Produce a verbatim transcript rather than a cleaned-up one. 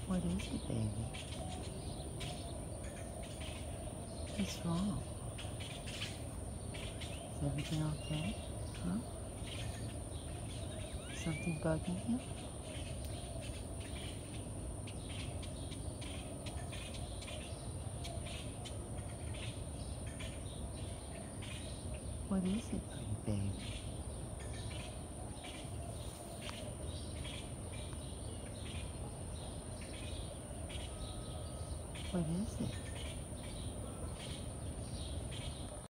What is it, baby? What's wrong? Is everything okay? Huh? Something bugging you? What is it, pretty baby? What is it?